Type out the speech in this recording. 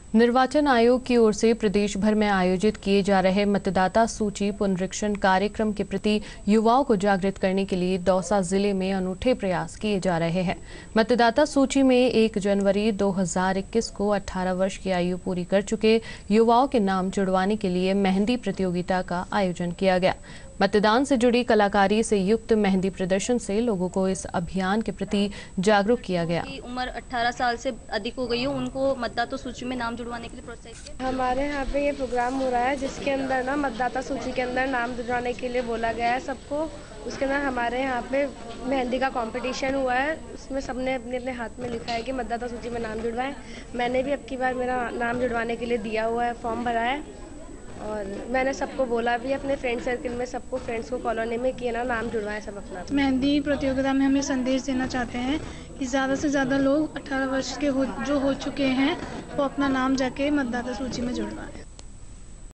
निर्वाचन आयोग की ओर से प्रदेश भर में आयोजित किए जा रहे मतदाता सूची पुनरीक्षण कार्यक्रम के प्रति युवाओं को जागृत करने के लिए दौसा जिले में अनूठे प्रयास किए जा रहे हैं। मतदाता सूची में 1 जनवरी 2021 को 18 वर्ष की आयु पूरी कर चुके युवाओं के नाम जुड़वाने के लिए मेहंदी प्रतियोगिता का आयोजन किया गया। मतदान से जुड़ी कलाकारी से युक्त मेहंदी प्रदर्शन से लोगों को इस अभियान के प्रति जागरूक किया गया। उम्र 18 साल से अधिक हो गई हो उनको मतदाता सूची में नाम जुड़वाने के लिए प्रोत्साहित किया। हमारे यहाँ पे ये प्रोग्राम हो रहा है जिसके अंदर ना मतदाता सूची के अंदर नाम जुड़वाने के लिए बोला गया है सबको। उसके अंदर हमारे यहाँ पे मेहंदी का कंपटीशन हुआ है, उसमें सबने अपने अपने हाथ में लिखा है कि मतदाता सूची में नाम जुड़वाएं। मैंने भी अब की बार मेरा नाम जुड़वाने के लिए दिया हुआ है, फॉर्म भरा है और मैंने सबको बोला भी अपने फ्रेंड सर्कल में सबको, फ्रेंड्स को कॉलोनी में कि ना नाम जुड़वाएं सब अपना। मेहंदी प्रतियोगिता में हम ये संदेश देना चाहते हैं कि ज़्यादा से ज़्यादा लोग 18 वर्ष के जो हो चुके हैं वो अपना नाम जाके मतदाता सूची में जुड़वाएं।